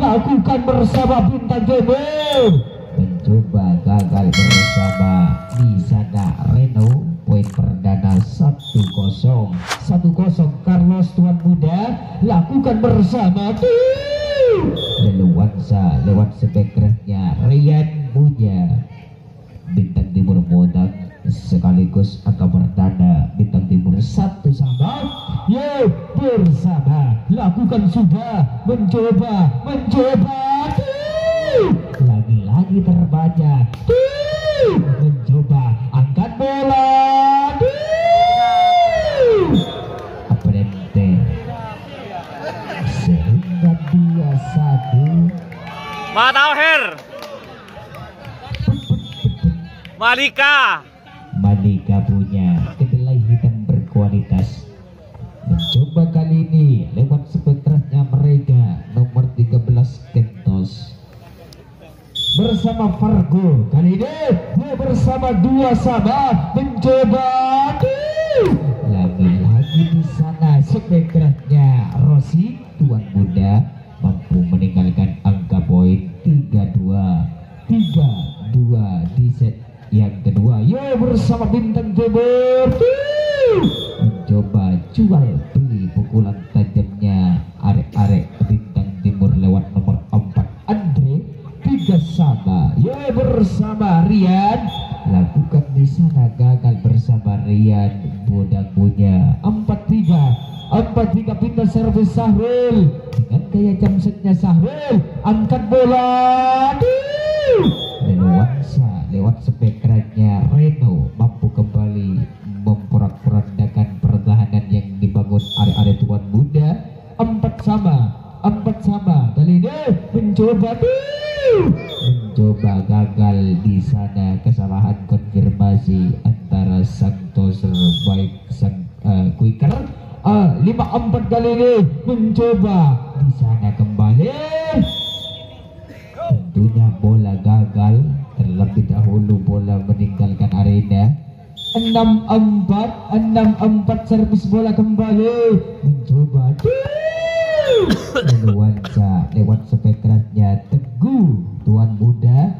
lakukan bersama Bintang Timur. Mencoba gagal bersama di sana Reno. Poin perdana 1-0 Carlos tuan muda lakukan bersama Leluansa lewat spekretnya Rian Munya. Bintang Timur modal sekaligus angka perdana Bintang Timur 1 sama. Yo bersama lakukan sudah mencoba lagi-lagi terbaca mencoba angkat bola Aprente sehingga 2-1. Matauhir Malika punya kedelai hitam berkualitas. Mencoba kali ini lewat spektranya mereka nomor 13 Kentos bersama Fargo. Kali ini dia bersama 2 sama mencoba lagi-lagi di sana spektranya Rossi tuan muda mampu meninggalkan angka poin 3-2 di set yang kedua. Yo bersama Bintang Timur mencoba jual beli pukulan tajamnya arek-arek Bintang Timur lewat nomor 4 Andre 3 sama. Yo bersama Rian lakukan di sana gagal bersama Rian Bodang punya 4-3 pindah servis Sahrul dengan gaya jamsetnya Sahrul angkat bola Leluansa lewat spektranya Reno mampu kembali memporak-porandakan pertahanan yang dibangun arek-arek tuan muda. 4 sama kali ini mencoba gagal di sana. Kesalahan konfirmasi antara Santos baik sang Quicker 5-4 kali ini mencoba di sana kembali. Tentunya bola gagal terlebih dahulu, bola meninggalkan arena. 6-4 servis bola kembali mencoba Leluansa lewat spektranya Teguh tuan muda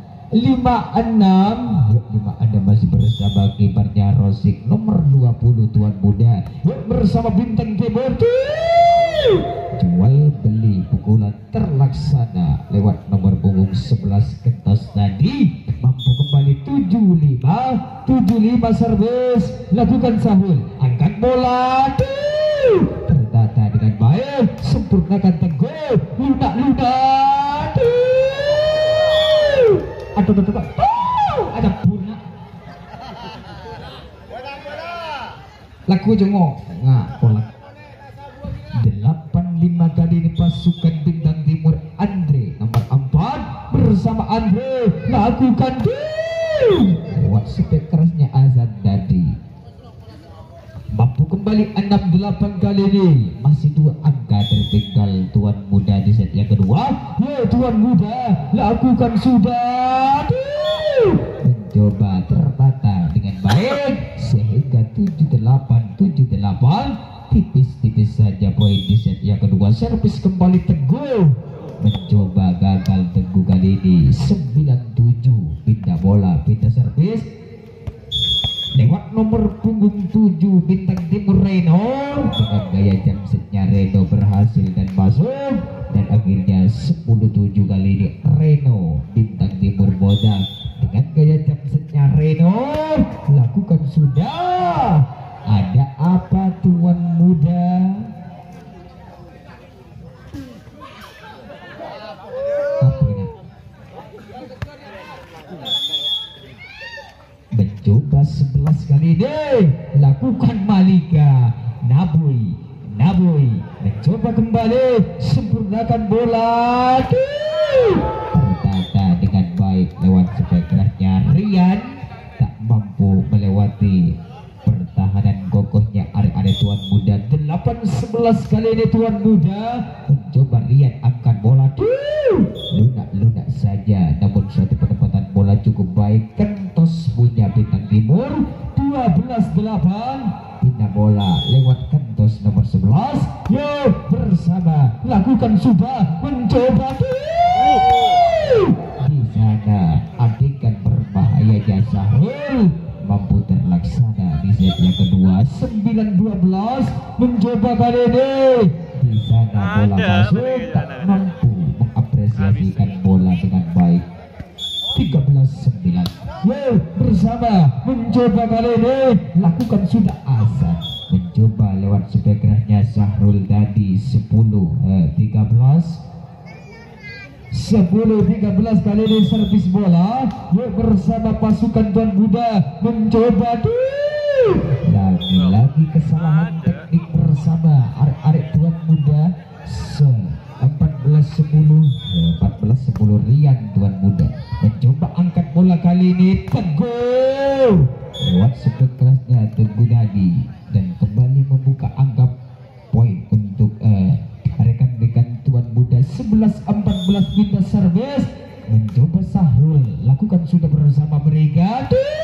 5-6 masih bersama kipernya Rosik nomor 20 tuan muda bersama Bintang Timur. Jual beli pukulan terlaksana lewat nomor punggung 11 Kentos tadi mampu kembali 75 servis lakukan Sahul angkat bola terdata dengan baik sempurnakan Teguh lunak ada puna laku jengok kolak 85 kali ini pasukan Bintang Timur Andre nomor 4 bersama Andre lakukan lewat spek kerasnya Azan tadi mampu kembali 6-8 kali ini masih 2 angka tertinggal tuan muda di set yang kedua. Tuan muda lakukan sudah mencoba terbata dengan baik sehingga 7-8 tipis-tipis saja poin di set yang kedua. Servis kembali Teguh mencoba gagal Teguh kali ini 97 pindah bola pindah servis lewat nomor punggung 7 Bintang Timur Reno dengan gaya jamsetnya Reno berhasil dan masuk dan akhirnya 10-7 kali ini Reno Bintang Timur modal dengan gaya jamsetnya Reno lakukan sudah. Ada apa tuan muda? Apa ini? Mencoba 11 kali deh lakukan Malika Naboy mencoba kembali sempurnakan bola tertata dengan baik lewat spektranya Rian tak mampu melewati pertahanan kokohnya arek-arek tuan muda. 8-11 kali ini tuan muda mencoba Rian angkat bola lunak saja namun suatu penempatan bola cukup baik. Kentos punya Bintang Timur 12-8 pindah bola lewat Kentos nomor 11. Yo bersama lakukan sudah mencoba dengan 12 mencoba kali ini di sana bola masuk tak mampu mengapresiasikan bola dengan baik. 13-9. Yo bersama mencoba kali ini lakukan sudah Asan mencoba lewat spekernya Sahrul Dadi 10-13 kali ini servis bola. Yuk bersama pasukan Tuan Muda mencoba lagi kesalahan teknik bersama arek-arek Tuan Muda 14-10 Rian Tuan Muda mencoba angkat bola kali ini Teguh lewat spekernya Teguh Dadi dan kembali membuka angka poin untuk rekan-rekan Tuan Muda. 11-14 pindah servis mencoba Sahrul lakukan sudah bersama mereka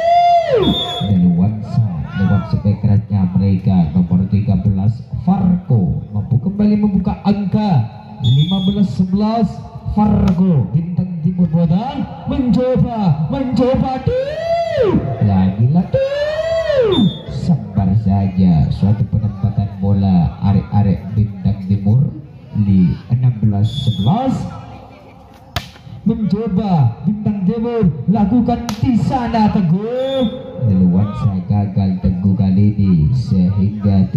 lewat spekernya mereka nomor 13 Farko mampu kembali membuka angka 15-11 Fargo Bintang Timur Bodang mencoba lagi-lagi sabar saja suatu penempatan bola arek-arek Bintang Timur di 16-11 mencoba Bintang Timur lakukan di sana Teguh Leluansa gagal Teguh kali ini sehingga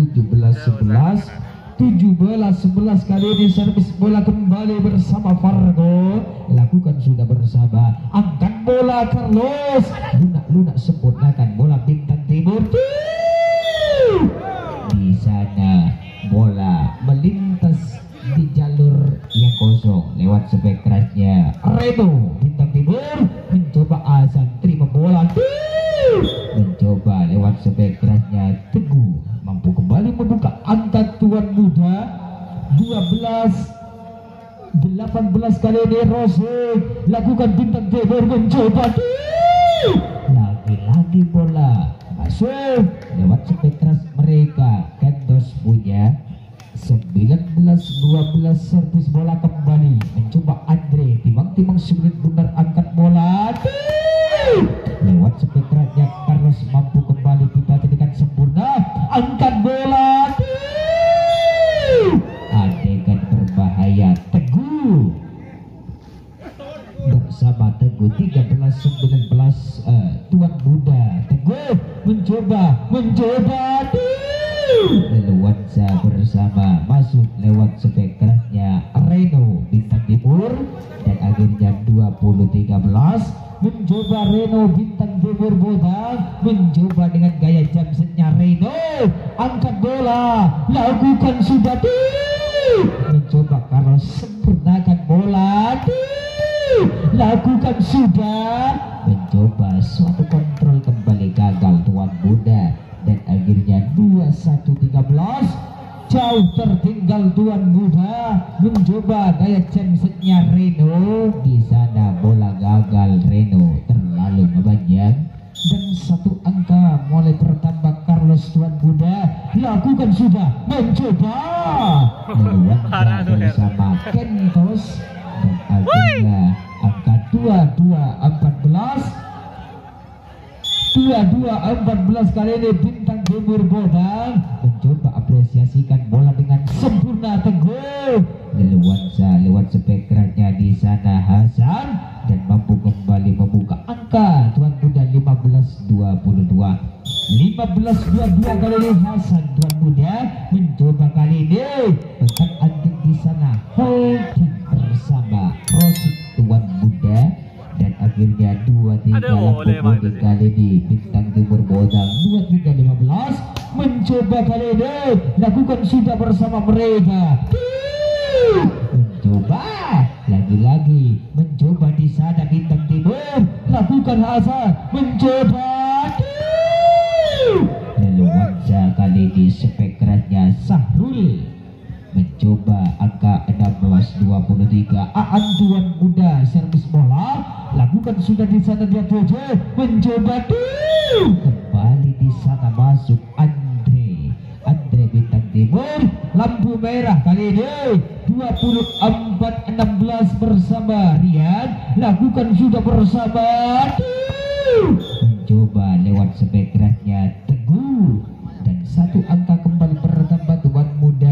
17-11 kali ini servis bola kembali bersama Fargo lakukan sudah bersama angkat bola Carlos lunak sempurnakan bola Bintang Timur di sana bola melintas di jalur yang kosong lewat spekernya Reno Bintang Timur mencoba Asan terima bola mencoba lewat spekernya Teguh mampu kembali membuka angka Tuan Muda 12-18 kali ini Rose lakukan Bintang Timur mencoba lagi-lagi bola masuk lewat speker mereka Kentos punya 19-12 servis bola kembali mencoba Andre timang sulit benar angkat bola lewat spekernya Carlos mampu kembali kita dengan sempurna angkat bola adegan berbahaya Teguh bersama Teguh 13-19 Tuan Muda Teguh mencoba leluansa bersama masuk lewat spekernya Reno Bintang Timur dan akhirnya 20-13 mencoba Reno Bintang Timur Bodang mencoba dengan gaya jamsetnya Reno angkat bola lakukan sudah mencoba kalau sempurnakan bola lakukan sudah mencoba suatu kontrol kembali gagal Tuan Muda dan akhirnya 21-13 jauh tertinggal Tuan Muda mencoba gaya jamsetnya Reno di sana bola gagal Reno terlalu memanjang dan satu angka mulai bertambah Carlos Tuan Muda lakukan sudah mencoba bersama Kentos dan akhirnya angka 22-14 kali ini Bintang Timur Bodang mencoba apresiasikan bola dengan sempurna Teguh leluansa lewat spekernya di sana Hasan dan mampu kembali membuka angka Tuan Muda 15-22 kali ini Hasan Tuan Muda mencoba kali ini tekan antik di sana holding bersama Rosik Tuan Muda dan akhirnya 2-3 kali di Bintang Timur Bodang 23-15 mencoba kali ini lakukan sudah bersama mereka mencoba lagi-lagi mencoba di sana Bintang Timur lakukan Hasan mencoba leluansa kali di spekernya Sahrul mencoba angka 16-23 Aan Tuan Muda servis bola lakukan sudah di sana dia mencoba kembali di sana masuk Andre Bintang Timur lampu merah kali ini 24-16 bersama Rian lakukan sudah bersama mencoba lewat spekernya Teguh dan satu angka kembali bertambah tuan muda.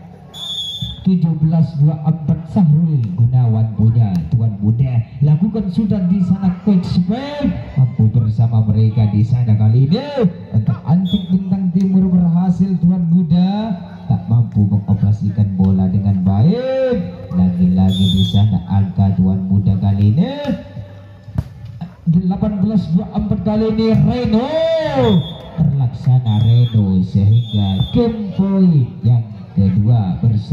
17-24 Sahrul Gunawan punya tuan muda. Lakukan sudah di sana coach Pep, mampu bersama mereka di sana kali ini. Untuk Antik Bintang Timur berhasil tuan muda tak mampu mengoperasikan bola dengan baik. Lagi-lagi di sana angka tuan muda kali ini 18-24 kali ini Reno terlaksana Reno, sehingga game point yang kedua bersama